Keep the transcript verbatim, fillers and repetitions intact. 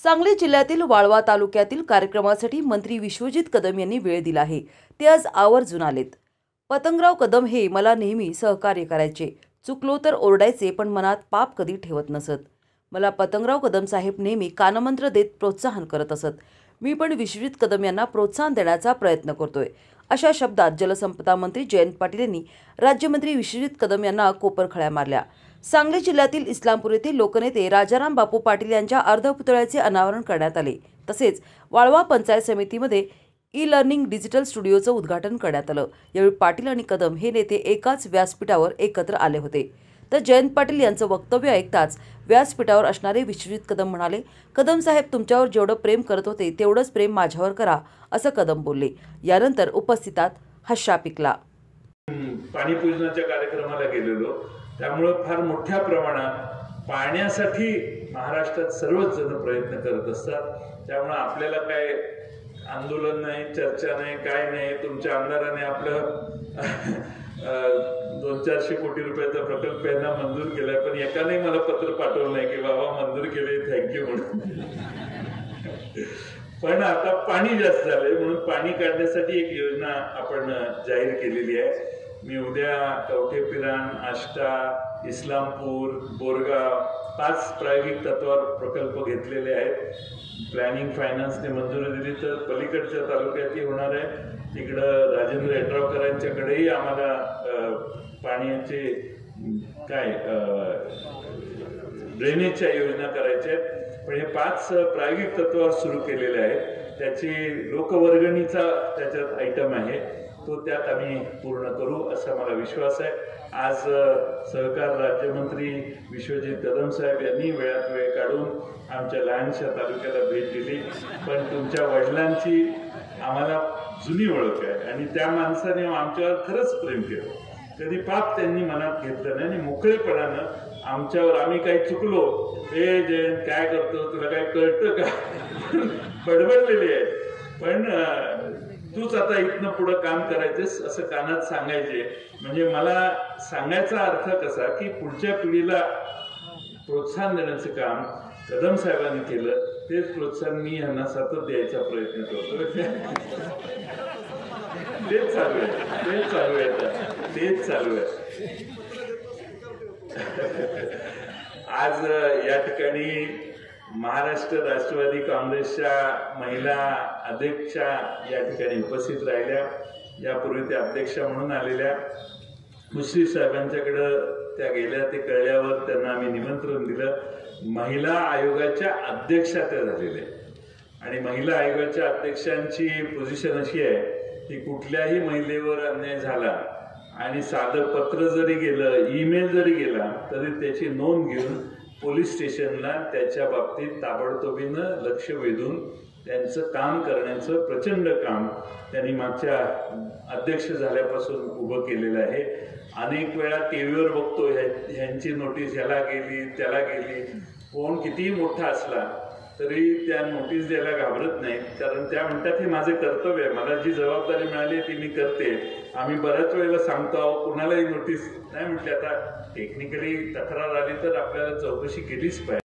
सांगली जिल्ह्यातील वाळवा तालुक्यातील कार्यक्रमासाठी मंत्री विश्वजित कदम यांनी वेळ दिला आहे। ते आज आवर्जून आलेत। पतंगराव कदम हे मला नेहमी सहकार्य करायचे, चुकलो तर ओरडायचे, पण मनात पाप कधी ठेवत नसत। मला पतंगराव कदम साहेब नेहमी कानमंत्र देत प्रोत्साहन करत असत। मी पण विश्वजित कदम यांना प्रोत्साहन देण्याचा प्रयत्न करतोय, अशा शब्दात जलसंपदा मंत्री जयंत पाटील यांनी राज्यमंत्री विश्वजित कदम यांना कोपरखळ्या मारल्या। सांगली जिल्ह्यातील इस्लामपूर येथील लोकनेते राजाराम बापू पाटील यांच्या अर्धपुतळ्याचे अनावरण करण्यात आले। तसेच वाळवा पंचायत समितीमध्ये ई लर्निंग डिजिटल स्टुडिओचं उद्घाटन करण्यात आलं। यावेळी पाटील आणि कदम हे नेते एकाच व्यासपीठावर एकत्र आले होते। तर जयंत पाटील यांचं वक्तव्य ऐकताच व्यासपीठावर असणारे विश्वजित कदम म्हणाले, कदम साहेब तुमच्यावर जेवढं प्रेम करत होते तेवढंच प्रेम माझ्यावर करा, असं कदम बोलले। यानंतर उपस्थितात हर्षा पिकला। पाणी पूजनाच्या कार्यक्रमाला गेलेलो, त्यामुळे फार मोठ्या प्रमाणात पाण्यासाठी महाराष्ट्रात सर्वच जण प्रयत्न करत असतात। त्यामुळे आपल्याला काय आंदोलन नाही, चर्चा नाही, काय नाही। तुमच्या आमदाराने आपलं दोन चारशे कोटी रुपयाचा प्रकल्प यांना मंजूर केलाय, पण एकाने मला पत्र पाठवलं नाही की बाबा मंजूर केले, थँक्यू म्हणून। पण आता पाणी जास्त झालंय म्हणून पाणी काढण्यासाठी एक योजना आपण जाहीर केलेली आहे। मी उद्या कवठेपिरान, आष्टा, इस्लामपूर, बोरगाव पाच प्रायोगिक तत्वावर प्रकल्प घेतलेले आहेत। प्लॅनिंग फायनान्सने मंजुरी दिली तर पलीकडच्या तालुक्यातही होणार आहे। तिकडं राजेंद्र एड्रावकरांच्याकडेही आम्हाला पाण्याचे काय ड्रेनेजच्या योजना करायच्या आहेत। पण हे पाच प्रायोगिक तत्वावर सुरू केलेले आहेत। त्याची लोकवर्गणीचा त्याच्यात आयटम आहे, तो त्यात आम्ही पूर्ण करू असा मला विश्वास आहे। आज सहकार राज्यमंत्री विश्वजित कदम साहेब यांनी वेळात वेळ काढून आमच्या लहानशा तालुक्याला भेट दिली। पण तुमच्या वडिलांची आम्हाला जुनी ओळख आहे आणि त्या माणसाने आमच्यावर खरंच प्रेम केलं, कधी पाप त्यांनी मनात घेतलं नाही आणि मोकळेपणानं आमच्यावर आम्ही काही चुकलो, हे जयंत काय करतो तुला काय कळतं का, बडबडलेले आहे। पण तूच आता इथनं पुढं काम करायचेस असं कानात सांगायचे। म्हणजे मला सांगायचा अर्थ कसा की पुढच्या पिढीला प्रोत्साहन देण्याचं काम कदम साहेबांनी केलं, तेच प्रोत्साहन मी यांना सतत द्यायचा प्रयत्न करतो। तेच चालू आहे, तेच चालू आहे, तेच चालू आहे। आज या ठिकाणी महाराष्ट्र राष्ट्रवादी काँग्रेसच्या महिला अध्यक्षा या ठिकाणी उपस्थित राहिल्या। यापूर्वी त्या अध्यक्षा म्हणून आलेल्या मुश्रीफ साहेबांच्याकडं त्या गेल्या, ते कळल्यावर त्यांना आम्ही निमंत्रण दिलं। महिला आयोगाच्या अध्यक्षा त्या झालेल्या आणि महिला आयोगाच्या अध्यक्षांची पोझिशन अशी आहे की कुठल्याही महिलेवर अन्याय झाला आणि साधं पत्र जरी गेलं, ईमेल जरी गेला, तरी त्याची नोंद घेऊन पोलीस स्टेशनला त्याच्या बाबतीत ताबडतोबीनं लक्ष वेधून त्यांचं काम करण्याचं प्रचंड काम त्यांनी मागच्या अध्यक्ष झाल्यापासून उभं केलेलं आहे। अनेक वेळा टीव्हीवर बघतो ह्यांची नोटीस ह्याला गेली, त्याला गेली। फोन कितीही मोठा असला तरी त्या नोटीस द्यायला घाबरत नाही, कारण त्या म्हणतात हे माझे कर्तव्य आहे, मला जी जबाबदारी मिळाली ती मी करते। आम्ही बऱ्याच वेळेला सांगतो कुणालाही नोटीस नाही म्हटली, आता टेक्निकली तक्रार आली तर आपल्याला चौकशी केलीच पाहिजे।